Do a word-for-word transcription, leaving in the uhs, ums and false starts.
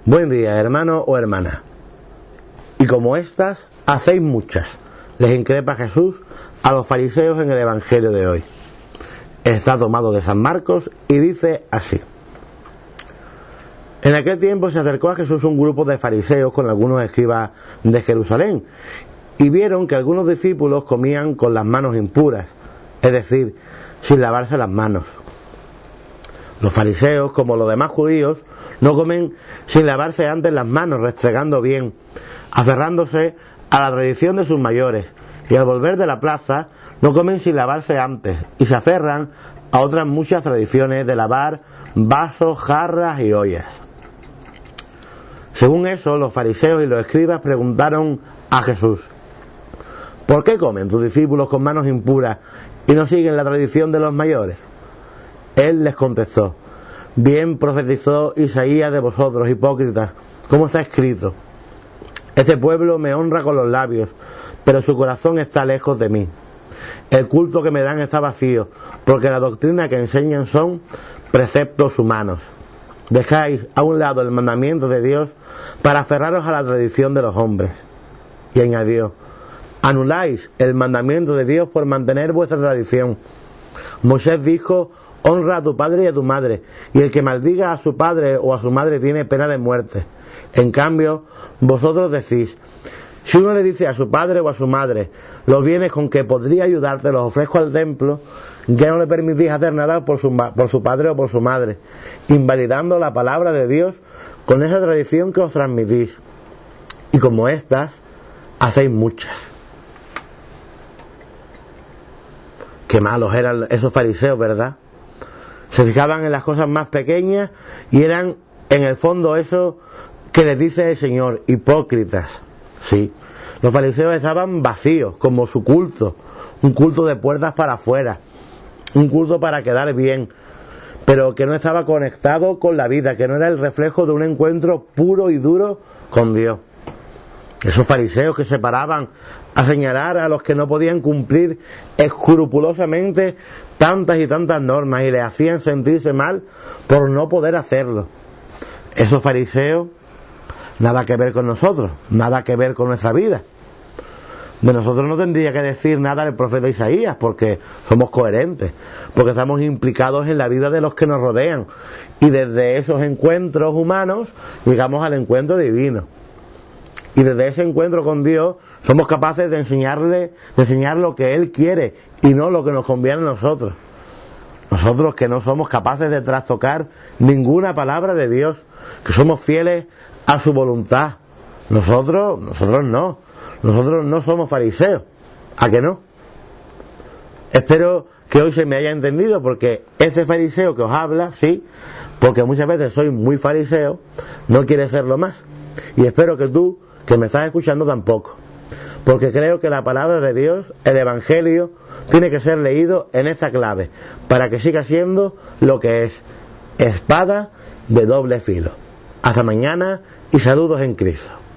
Buen día, hermano o hermana. Y como estas, hacéis muchas, les increpa Jesús a los fariseos en el Evangelio de hoy. Está tomado de San Marcos y dice así. En aquel tiempo se acercó a Jesús un grupo de fariseos con algunos escribas de Jerusalén, y vieron que algunos discípulos comían con las manos impuras, es decir, sin lavarse las manos. Los fariseos, como los demás judíos, no comen sin lavarse antes las manos, restregando bien, aferrándose a la tradición de sus mayores, y al volver de la plaza no comen sin lavarse antes, y se aferran a otras muchas tradiciones de lavar vasos, jarras y ollas. Según eso, los fariseos y los escribas preguntaron a Jesús: ¿por qué comen tus discípulos con manos impuras y no siguen la tradición de los mayores? Él les contestó: bien profetizó Isaías de vosotros, hipócritas, como está escrito: este pueblo me honra con los labios, pero su corazón está lejos de mí. El culto que me dan está vacío, porque la doctrina que enseñan son preceptos humanos. Dejáis a un lado el mandamiento de Dios para aferraros a la tradición de los hombres. Y añadió: anuláis el mandamiento de Dios por mantener vuestra tradición. Moisés dijo: honra a tu padre y a tu madre, y el que maldiga a su padre o a su madre tiene pena de muerte. En cambio, vosotros decís: si uno le dice a su padre o a su madre, los bienes con que podría ayudarte los ofrezco al templo, ya no le permitís hacer nada por su, por su padre o por su madre, invalidando la palabra de Dios con esa tradición que os transmitís. Y como estas, hacéis muchas. Qué malos eran esos fariseos, ¿verdad? Se fijaban en las cosas más pequeñas y eran en el fondo eso que les dice el Señor, hipócritas. Sí, los fariseos estaban vacíos, como su culto, un culto de puertas para afuera, un culto para quedar bien, pero que no estaba conectado con la vida, que no era el reflejo de un encuentro puro y duro con Dios. Esos fariseos que se paraban a señalar a los que no podían cumplir escrupulosamente tantas y tantas normas y les hacían sentirse mal por no poder hacerlo. Esos fariseos, nada que ver con nosotros, nada que ver con nuestra vida. De nosotros no tendría que decir nada el profeta Isaías, porque somos coherentes, porque estamos implicados en la vida de los que nos rodean, y desde esos encuentros humanos llegamos al encuentro divino. Y desde ese encuentro con Dios somos capaces de enseñarle, de enseñar lo que Él quiere y no lo que nos conviene a nosotros. Nosotros que no somos capaces de trastocar ninguna palabra de Dios, que somos fieles a su voluntad. Nosotros, nosotros no. Nosotros no somos fariseos. ¿A que no? Espero que hoy se me haya entendido, porque ese fariseo que os habla, sí, porque muchas veces soy muy fariseo, no quiere serlo más. Y espero que tú, que me estás escuchando, tampoco. Porque creo que la palabra de Dios, el Evangelio, tiene que ser leído en esta clave, para que siga siendo lo que es: espada de doble filo. Hasta mañana y saludos en Cristo.